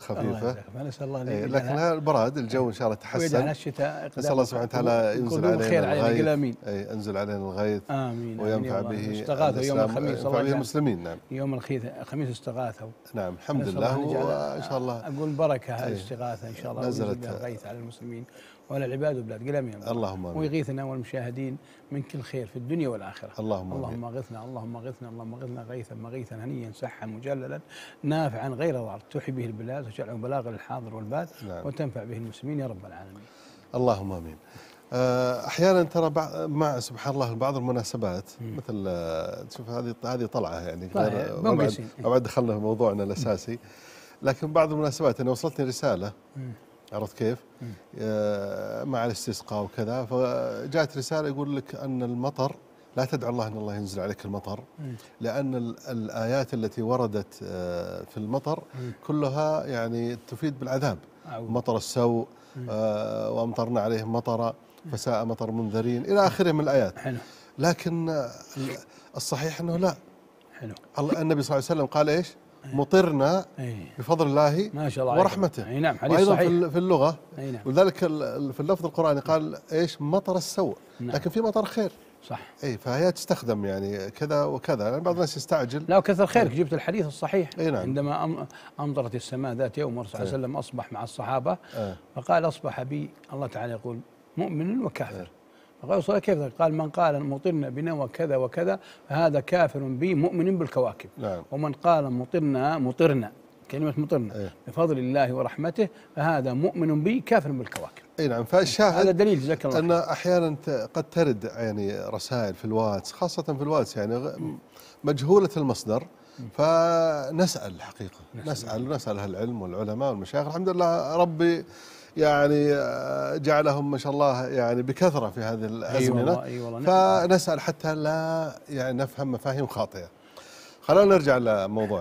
خفيفة. نسأل الله لكن البراد الجو إن شاء الله تحسن، ويجعل الشتاء نسأل الله سبحانه وتعالى ينزل علينا الغيث. ينزل علينا الغيث آمين وينفع به استغاثوا يوم الخميس، ينفع به المسلمين. نعم يوم الخميس استغاثوا. نعم الحمد لله، وإن شاء الله أقول بركة الاستغاثة إن شاء الله، نزلت الغيث على المسلمين وعلى العباد وبلاد قلم، اللهم آمين، ويغيثنا والمشاهدين من كل خير في الدنيا والآخرة. اللهم اغثنا، اللهم اغثنا غيثا مغيثا هنيا سحا مجللا نافعا غير ضار تحيي به البلاد وتجعله بلاغا للحاضر والباد. نعم. وتنفع به المسلمين يا رب العالمين. اللهم آمين. أحيانا ترى مع سبحان الله بعض المناسبات مثل تشوف هذه طلعة يعني بعد دخلنا في موضوعنا الأساسي، لكن بعض المناسبات أنا وصلتني رسالة، عرفت كيف؟ مع الاستسقاء وكذا، فجاءت رسالة يقول لك أن المطر لا تدعو الله أن الله ينزل عليك المطر، لأن الآيات التي وردت في المطر كلها يعني تفيد بالعذاب. مطر السوء، وأمطرنا عليهم مطرا فساء مطر منذرين إلى آخره من الآيات. حلو. لكن الصحيح أنه لا. حلو. النبي صلى الله عليه وسلم قال إيش؟ مطرنا بفضل الله ما شاء الله ورحمته. نعم. وأيضا في اللغة، ولذلك في اللفظ القرآني قال إيش؟ مطر السوء. لكن في مطر خير. صح. فهي تستخدم يعني كذا وكذا، يعني بعض الناس يستعجل. لا وكثر خيرك جبت الحديث الصحيح. نعم. عندما أمطرت السماء ذات يوم والرسول صلى الله عليه وسلم أصبح مع الصحابة، فقال أصبح بي، الله تعالى يقول مؤمن وكافر. فقال صلى كيف؟ قال من قال مطرنا بنا كذا وكذا فهذا كافر بي مؤمن بالكواكب. نعم. ومن قال مطرنا كلمة مطرنا بفضل الله ورحمته فهذا مؤمن بي كافر بالكواكب. نعم. فالشاهد هذا دليل جزاك الله أن أحيانا قد ترد يعني رسائل في الواتس، خاصة في الواتس يعني مجهولة المصدر، فنسأل حقيقة، نسأل أهل العلم والعلماء والمشايخ. الحمد لله ربي يعني جعلهم ما شاء الله يعني بكثرة في هذه الأزمنة. فنسأل حتى لا يعني نفهم مفاهيم خاطئة. خلينا نرجع لموضوع